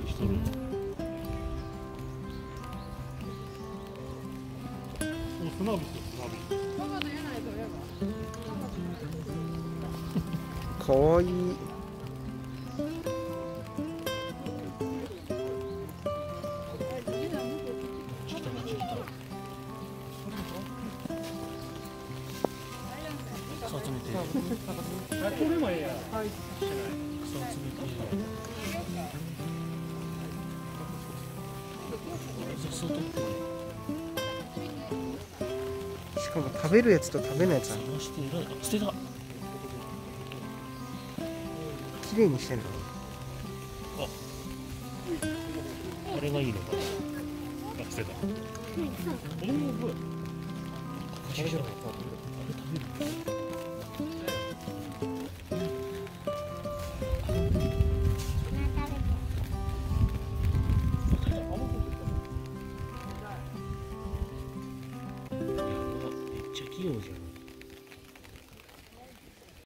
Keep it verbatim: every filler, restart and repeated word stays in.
しとる。お、砂火してる、砂火。 かわいい。 草集めて。これもええや。はい。草集めて。雑草取って。 しかも食べるやつと食べないやつある。 探して偉い。あ、捨てた。 綺麗にしてんの。 あ、あれがいいのかな。あ、捨てた。おお、これ。あれじゃないか。あれ食べる。めっちゃ器用じゃん。